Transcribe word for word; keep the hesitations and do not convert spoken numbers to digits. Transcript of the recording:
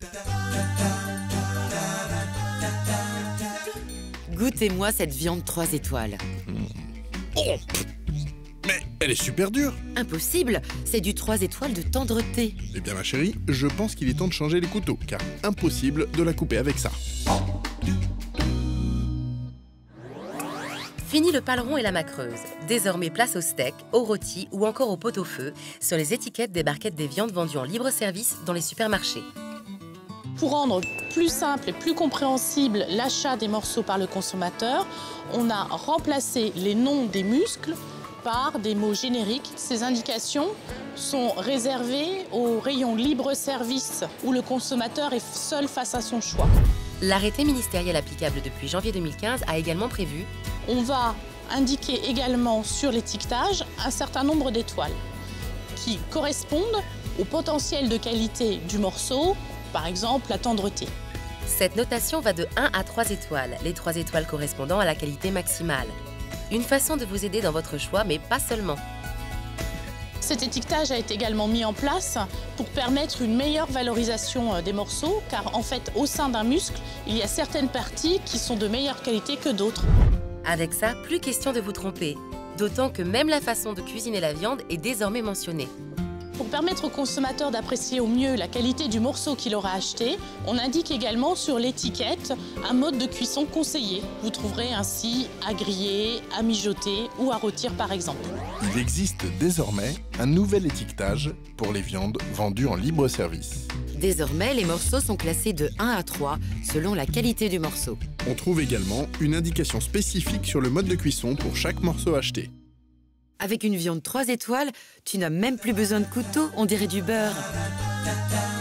Goûtez-moi cette viande trois étoiles. Oh, mais elle est super dure. Impossible, c'est du trois étoiles de tendreté. Eh bien ma chérie, je pense qu'il est temps de changer les couteaux, car impossible de la couper avec ça. Fini le paleron et la macreuse. Désormais place au steak, au rôti ou encore au pot-au-feu sur les étiquettes des barquettes des viandes vendues en libre-service dans les supermarchés. Pour rendre plus simple et plus compréhensible l'achat des morceaux par le consommateur, on a remplacé les noms des muscles par des mots génériques. Ces indications sont réservées au rayon libre-service où le consommateur est seul face à son choix. L'arrêté ministériel applicable depuis janvier deux mille quinze a également prévu: on va indiquer également sur l'étiquetage un certain nombre d'étoiles qui correspondent au potentiel de qualité du morceau, par exemple la tendreté. Cette notation va de un à trois étoiles, les trois étoiles correspondant à la qualité maximale. Une façon de vous aider dans votre choix, mais pas seulement. Cet étiquetage a été également mis en place pour permettre une meilleure valorisation des morceaux, car en fait, au sein d'un muscle, il y a certaines parties qui sont de meilleure qualité que d'autres. Avec ça, plus question de vous tromper. D'autant que même la façon de cuisiner la viande est désormais mentionnée. Pour permettre au consommateur d'apprécier au mieux la qualité du morceau qu'il aura acheté, on indique également sur l'étiquette un mode de cuisson conseillé. Vous trouverez ainsi à griller, à mijoter ou à rôtir par exemple. Il existe désormais un nouvel étiquetage pour les viandes vendues en libre-service. Désormais, les morceaux sont classés de un à trois selon la qualité du morceau. On trouve également une indication spécifique sur le mode de cuisson pour chaque morceau acheté. Avec une viande trois étoiles, tu n'as même plus besoin de couteau, on dirait du beurre.